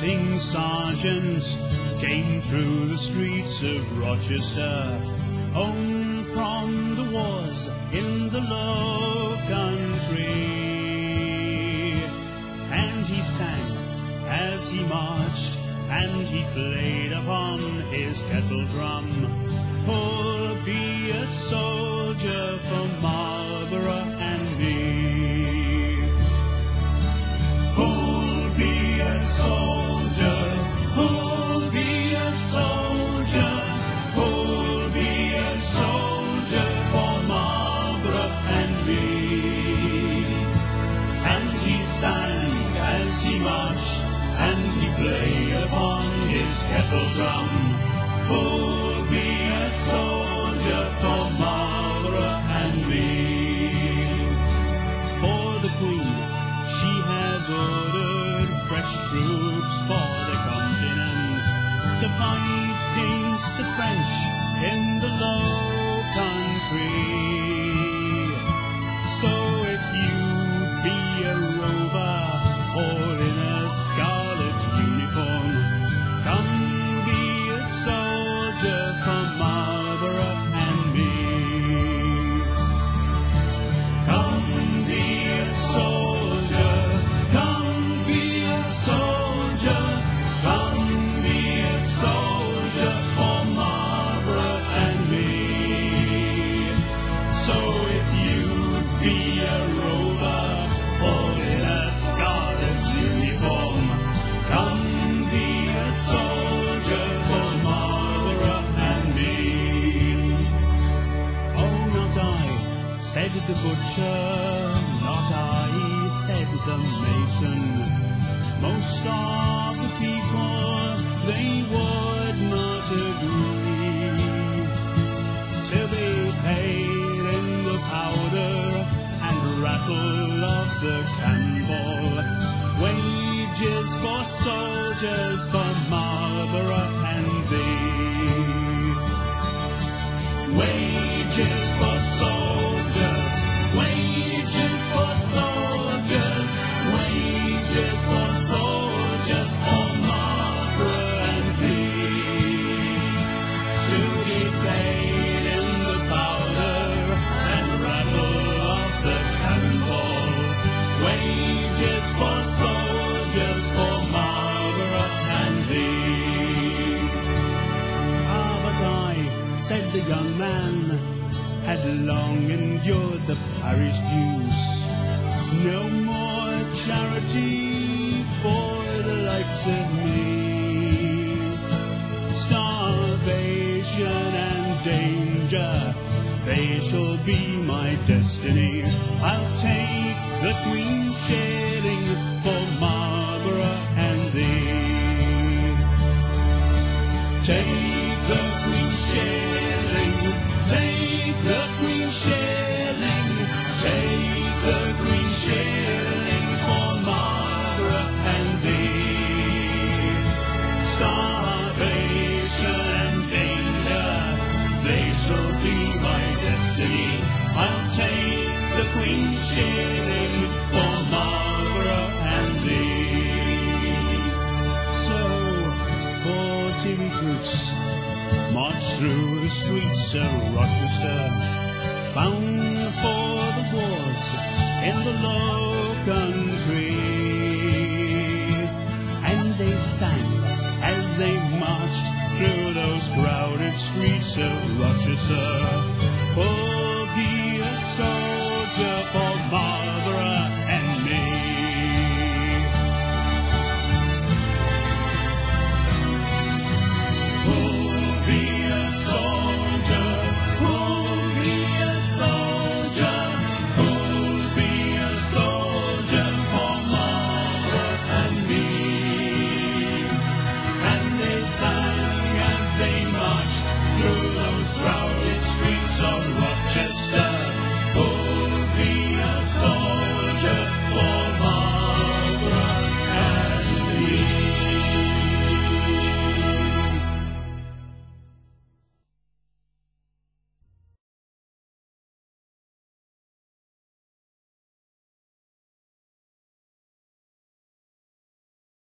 recruiting sergeant came through the streets of Rochester, home from the wars in the Low Country. And he sang as he marched, and he played upon his kettle drum. Who'll be a soldier for Marlborough and me? Who'll be a soldier? Who'll be a soldier? Who'll be a soldier for Marlborough and me? And he sang as he marched, and he played upon his kettle drum. Who'll be a soldier for Marlborough and me? For the Queen, she has ordered fresh troops for the continent to fight against the French in the Low Country. So if you be a rover or in a scarlet uniform, come be a soldier for Marlborough and me. Come be a soldier, come be a soldier, come be a soldier for Marlborough and me. So if you'd be a rover or in a scarlet uniform, come be a soldier for Marlborough and me. Oh, not I, said the butcher, not I, said the mason. Most of the people, they would not agree till they paid in the powder and rattle of the cannonball. Wages for soldiers for Marlborough and thee. Wages for soldiers, wages for soldiers, wages for soldiers for Marlborough and thee. To be paid in the powder and rattle of the cannonball. Wages for soldiers for Marlborough and thee. Ah, but I, said the young man, had long endured the parish dues. No more charity for the likes of me. Starvation and danger, they shall be my destiny. I'll take the Queen's shilling for Marlborough and thee. Take the Queen's shilling, take the Queen's shilling, take the Queen's shilling for Marlborough and thee. Starvation and danger, they shall be my destiny. I'll take the Queen's shilling for Marlborough and thee. So 40 recruits marched through the streets of Rochester, bound for the wars in the Low Country. And they sang as they marched through those crowded streets of Rochester. Oh, be a soldier